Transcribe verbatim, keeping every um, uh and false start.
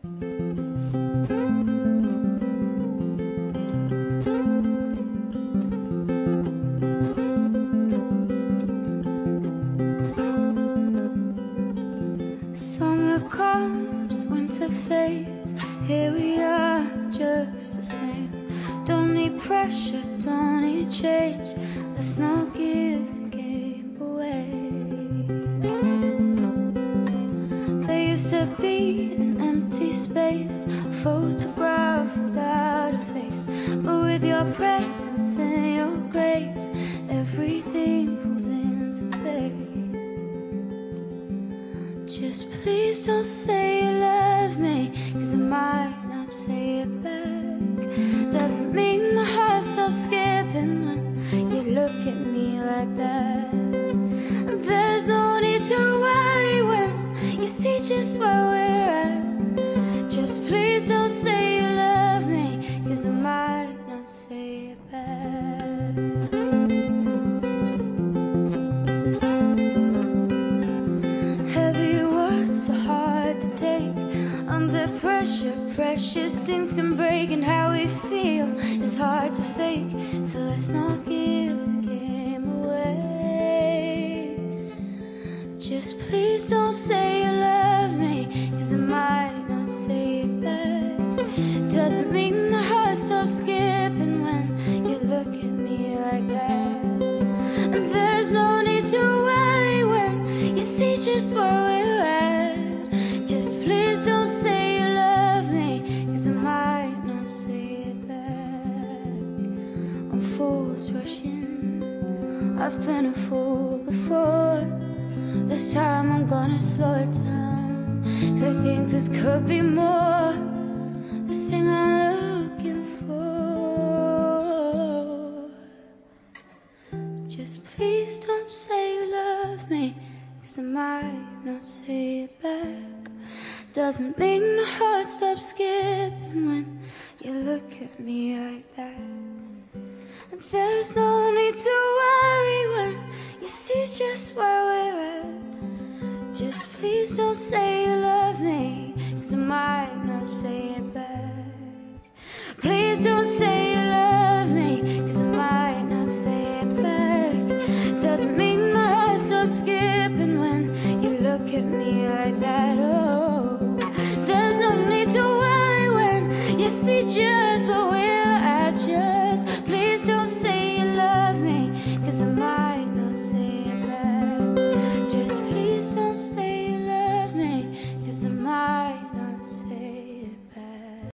Summer comes, winter fades, here we are just the same. Don't need pressure, don't need change, let's not give the game away. There used to be an empty space, a photograph without a face, but with your presence and your grace, everything falls into place. Just please don't say you love me, cause I might not say it back. Doesn't mean my heart stops skipping when you look at me like that. There's no need to worry when you see just where we're at. Just please don't say you love me, cause I might not say it back. Under pressure, precious things can break, and how we feel is hard to fake. So let's not give the game away. Just please don't say you love me, cause I might not say it back. Doesn't mean my heart stops skipping when you look at me like that. And there's no need to worry when you see just where we're at. Just please don't say you love me, cause I might not say it back. I'm fools rushing, I've been a fool before. This time I'm gonna slow it down, cause I think this could be more, the thing I'm looking for. Just please don't say you love me, cause I might not say it back. Doesn't mean my heart stops skipping when you look at me like that. And there's no need to worry when you see just where we're at. Just please don't say you love me, cause I might not say it back. Please don't say